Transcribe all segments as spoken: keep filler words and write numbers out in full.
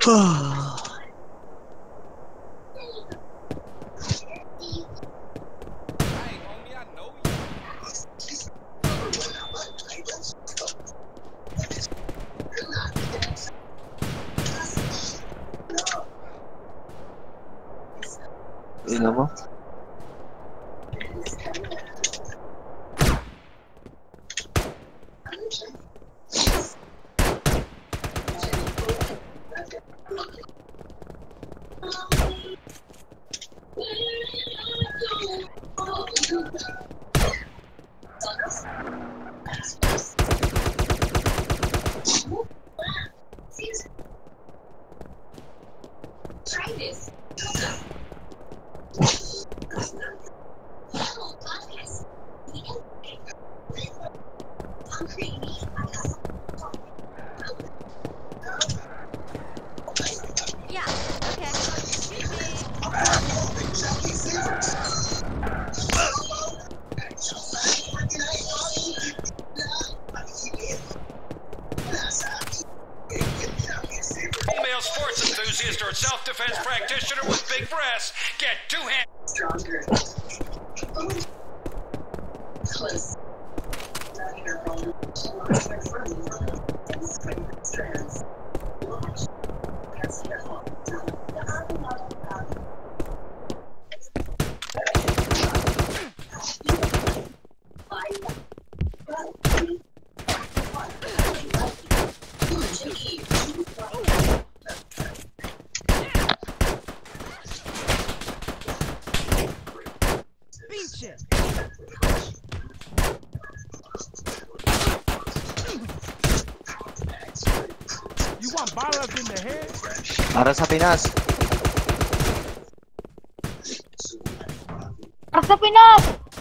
Ina mo? Try this. Yeah, okay. Male sports enthusiast or self-defense practitioner with big breasts, get two hands. Stronger. Close. You want balas in the head? Para sa Pinas. Para sa Pinas!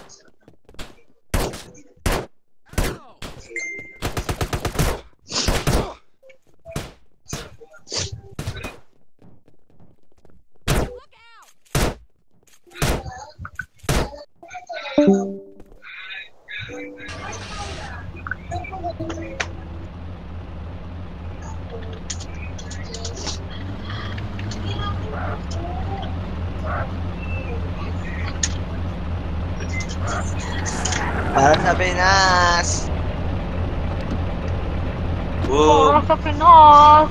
Para sa Pinas. Para Boom. sa Pinas!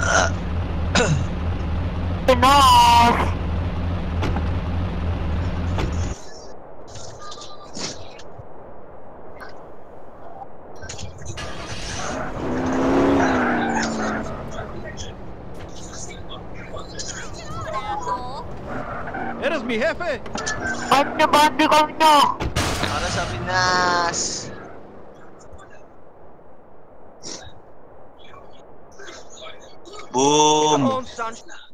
Pinas! Eres mi jefe! Bandi, bandi kami nyo! Para sa Pinas. Boom. Come on, son.